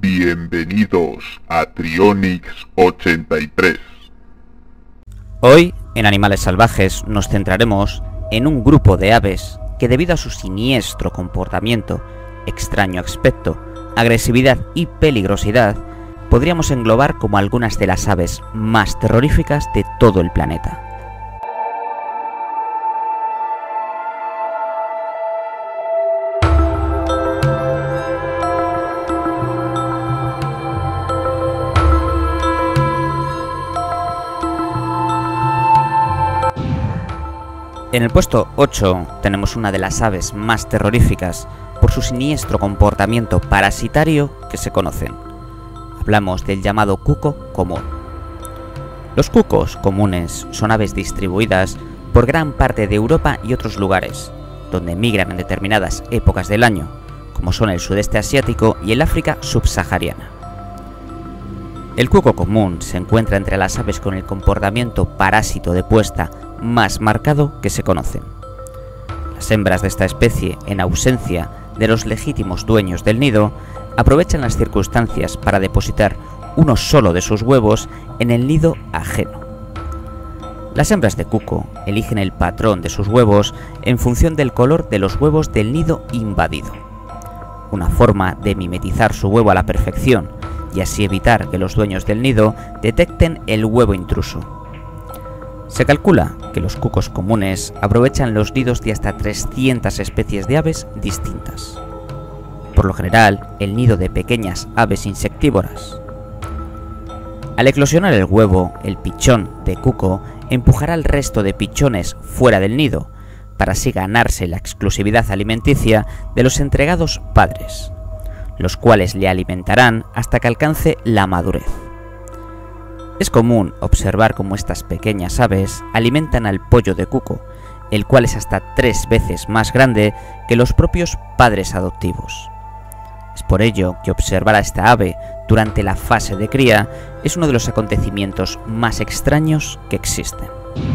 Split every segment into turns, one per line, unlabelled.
Bienvenidos a Trionix 83.
Hoy, en Animales Salvajes, nos centraremos en un grupo de aves que, debido a su siniestro comportamiento, extraño aspecto, agresividad y peligrosidad, podríamos englobar como algunas de las aves más terroríficas de todo el planeta. En el puesto 8 tenemos una de las aves más terroríficas por su siniestro comportamiento parasitario que se conocen. Hablamos del llamado cuco común. Los cucos comunes son aves distribuidas por gran parte de Europa y otros lugares, donde migran en determinadas épocas del año, como son el sudeste asiático y el África subsahariana. El cuco común se encuentra entre las aves con el comportamiento parásito de puesta más marcado que se conocen. Las hembras de esta especie, en ausencia de los legítimos dueños del nido, aprovechan las circunstancias para depositar uno solo de sus huevos en el nido ajeno. Las hembras de cuco eligen el patrón de sus huevos en función del color de los huevos del nido invadido, una forma de mimetizar su huevo a la perfección y así evitar que los dueños del nido detecten el huevo intruso. Se calcula que los cucos comunes aprovechan los nidos de hasta 300 especies de aves distintas. Por lo general, el nido de pequeñas aves insectívoras. Al eclosionar el huevo, el pichón de cuco empujará al resto de pichones fuera del nido, para así ganarse la exclusividad alimenticia de los entregados padres, los cuales le alimentarán hasta que alcance la madurez. Es común observar cómo estas pequeñas aves alimentan al pollo de cuco, el cual es hasta 3 veces más grande que los propios padres adoptivos. Es por ello que observar a esta ave durante la fase de cría es uno de los acontecimientos más extraños que existen.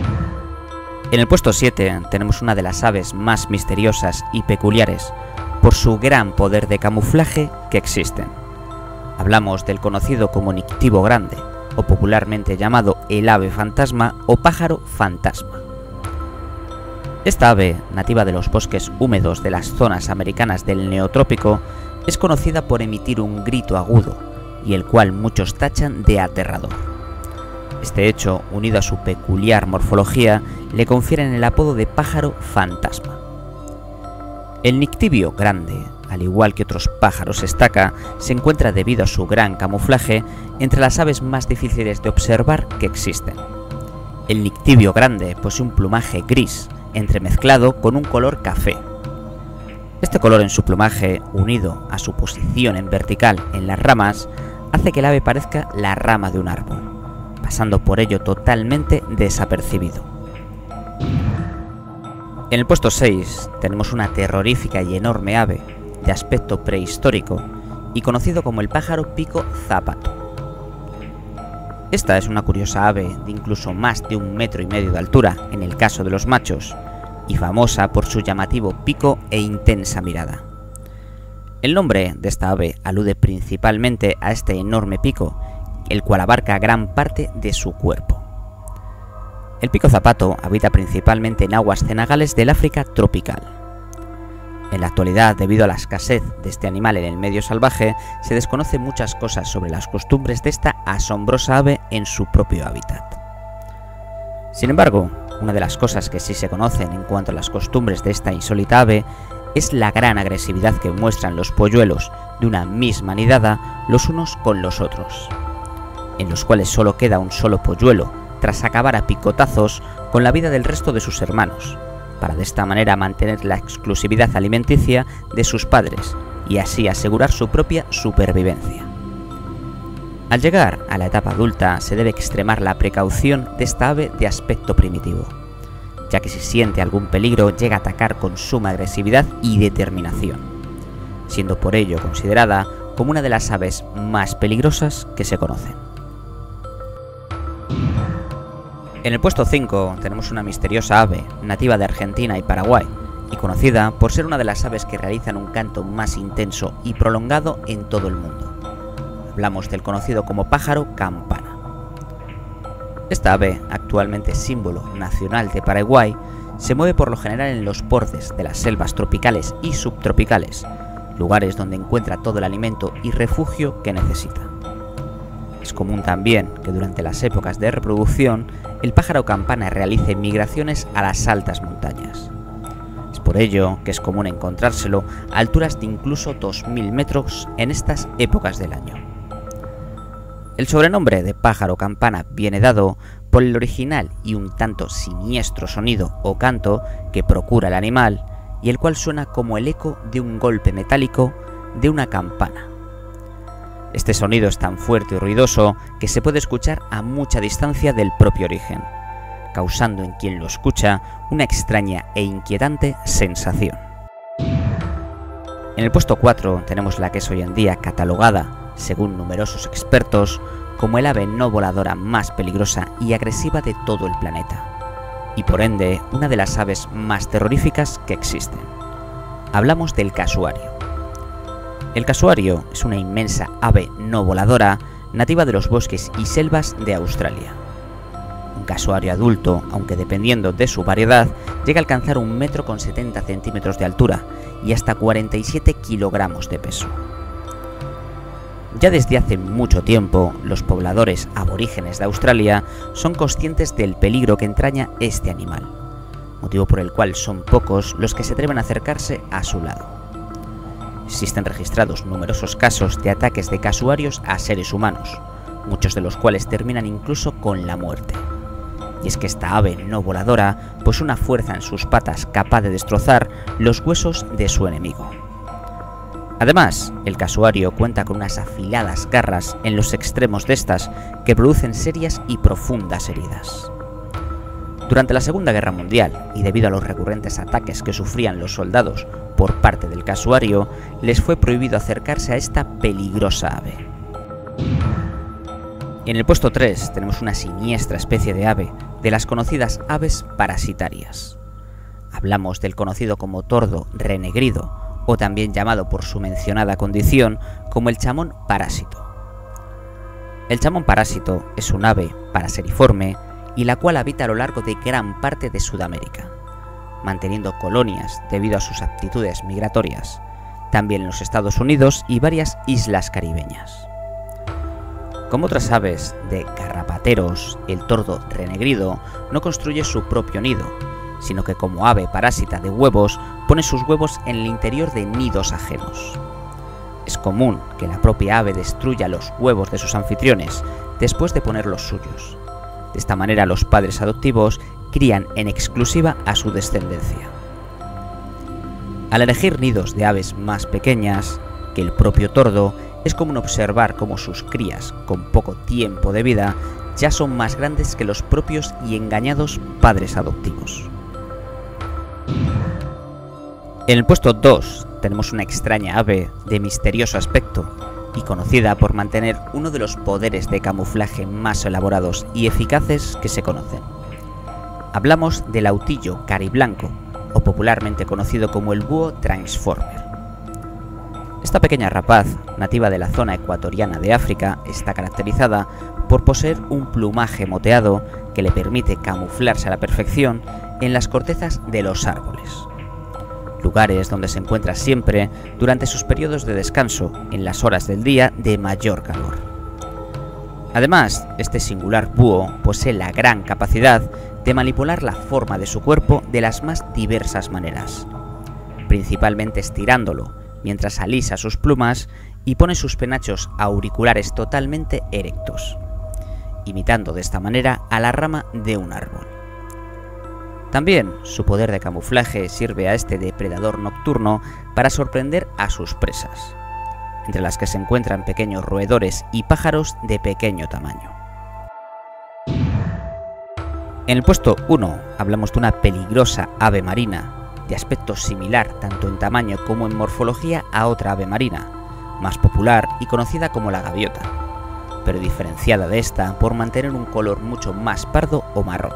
En el puesto 7 tenemos una de las aves más misteriosas y peculiares por su gran poder de camuflaje que existen. Hablamos del conocido como nictivo grande, o popularmente llamado el ave fantasma o pájaro fantasma. Esta ave, nativa de los bosques húmedos de las zonas americanas del neotrópico, es conocida por emitir un grito agudo, y el cual muchos tachan de aterrador. Este hecho, unido a su peculiar morfología, le confieren el apodo de pájaro fantasma. El nictivio grande, al igual que otros pájaros estaca, se encuentra, debido a su gran camuflaje, entre las aves más difíciles de observar que existen. El nictivio grande posee un plumaje gris, entremezclado con un color café. Este color en su plumaje, unido a su posición en vertical en las ramas, hace que el ave parezca la rama de un árbol, pasando por ello totalmente desapercibido. En el puesto 6 tenemos una terrorífica y enorme ave, de aspecto prehistórico y conocido como el pájaro pico zapato. Esta es una curiosa ave de incluso más de 1,5 metros de altura en el caso de los machos, y famosa por su llamativo pico e intensa mirada. El nombre de esta ave alude principalmente a este enorme pico, el cual abarca gran parte de su cuerpo. El pico zapato habita principalmente en aguas cenagales del África tropical. En la actualidad, debido a la escasez de este animal en el medio salvaje, se desconocen muchas cosas sobre las costumbres de esta asombrosa ave en su propio hábitat. Sin embargo, una de las cosas que sí se conocen en cuanto a las costumbres de esta insólita ave es la gran agresividad que muestran los polluelos de una misma nidada los unos con los otros, en los cuales solo queda un solo polluelo tras acabar a picotazos con la vida del resto de sus hermanos, para de esta manera mantener la exclusividad alimenticia de sus padres y así asegurar su propia supervivencia. Al llegar a la etapa adulta se debe extremar la precaución de esta ave de aspecto primitivo, ya que si siente algún peligro llega a atacar con suma agresividad y determinación, siendo por ello considerada como una de las aves más peligrosas que se conocen. En el puesto 5 tenemos una misteriosa ave nativa de Argentina y Paraguay, y conocida por ser una de las aves que realizan un canto más intenso y prolongado en todo el mundo. Hablamos del conocido como pájaro campana. Esta ave, actualmente símbolo nacional de Paraguay, se mueve por lo general en los bordes de las selvas tropicales y subtropicales, lugares donde encuentra todo el alimento y refugio que necesita. Es común también que durante las épocas de reproducción el pájaro campana realice migraciones a las altas montañas. Es por ello que es común encontrárselo a alturas de incluso 2000 metros en estas épocas del año. El sobrenombre de pájaro campana viene dado por el original y un tanto siniestro sonido o canto que procura el animal y el cual suena como el eco de un golpe metálico de una campana. Este sonido es tan fuerte y ruidoso que se puede escuchar a mucha distancia del propio origen, causando en quien lo escucha una extraña e inquietante sensación. En el puesto 4 tenemos la que es hoy en día catalogada, según numerosos expertos, como el ave no voladora más peligrosa y agresiva de todo el planeta, y por ende una de las aves más terroríficas que existen. Hablamos del casuario. El casuario es una inmensa ave no voladora nativa de los bosques y selvas de Australia. Un casuario adulto, aunque dependiendo de su variedad, llega a alcanzar 1,70 m de altura y hasta 47 kilogramos de peso. Ya desde hace mucho tiempo, los pobladores aborígenes de Australia son conscientes del peligro que entraña este animal, motivo por el cual son pocos los que se atreven a acercarse a su lado. Existen registrados numerosos casos de ataques de casuarios a seres humanos, muchos de los cuales terminan incluso con la muerte. Y es que esta ave no voladora posee una fuerza en sus patas capaz de destrozar los huesos de su enemigo. Además, el casuario cuenta con unas afiladas garras en los extremos de estas que producen serias y profundas heridas. Durante la Segunda Guerra Mundial, y debido a los recurrentes ataques que sufrían los soldados por parte del casuario, les fue prohibido acercarse a esta peligrosa ave. En el puesto 3 tenemos una siniestra especie de ave, de las conocidas aves parasitarias. Hablamos del conocido como tordo renegrido, o también llamado por su mencionada condición como el chamón parásito. El chamón parásito es un ave paraseriforme y la cual habita a lo largo de gran parte de Sudamérica, manteniendo colonias debido a sus aptitudes migratorias, también en los Estados Unidos y varias islas caribeñas. Como otras aves de garrapateros, el tordo renegrido no construye su propio nido, sino que como ave parásita de huevos pone sus huevos en el interior de nidos ajenos. Es común que la propia ave destruya los huevos de sus anfitriones después de poner los suyos. De esta manera los padres adoptivos crían en exclusiva a su descendencia. Al elegir nidos de aves más pequeñas que el propio tordo, es común observar cómo sus crías, con poco tiempo de vida, ya son más grandes que los propios y engañados padres adoptivos. En el puesto 2 tenemos una extraña ave de misterioso aspecto y conocida por mantener uno de los poderes de camuflaje más elaborados y eficaces que se conocen. Hablamos del autillo cariblanco, o popularmente conocido como el búho transformer. Esta pequeña rapaz, nativa de la zona ecuatoriana de África, está caracterizada por poseer un plumaje moteado que le permite camuflarse a la perfección en las cortezas de los árboles, lugares donde se encuentra siempre durante sus periodos de descanso en las horas del día de mayor calor. Además, este singular búho posee la gran capacidad de manipular la forma de su cuerpo de las más diversas maneras, principalmente estirándolo mientras alisa sus plumas y pone sus penachos auriculares totalmente erectos, imitando de esta manera a la rama de un árbol. También su poder de camuflaje sirve a este depredador nocturno para sorprender a sus presas, entre las que se encuentran pequeños roedores y pájaros de pequeño tamaño. En el puesto 1 hablamos de una peligrosa ave marina, de aspecto similar tanto en tamaño como en morfología a otra ave marina, más popular y conocida como la gaviota, pero diferenciada de esta por mantener un color mucho más pardo o marrón.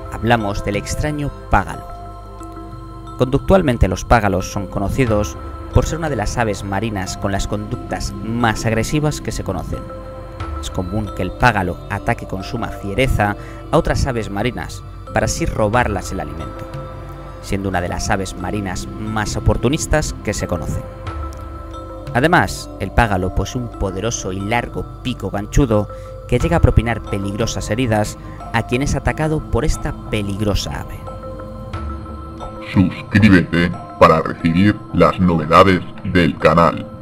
Hablamos del extraño págalo. Conductualmente los págalos son conocidos por ser una de las aves marinas con las conductas más agresivas que se conocen. Es común que el págalo ataque con suma fiereza a otras aves marinas para así robarlas el alimento, siendo una de las aves marinas más oportunistas que se conocen. Además, el págalo posee un poderoso y largo pico ganchudo que llega a propinar peligrosas heridas a quien es atacado por esta peligrosa ave.
Suscríbete para recibir las novedades del canal.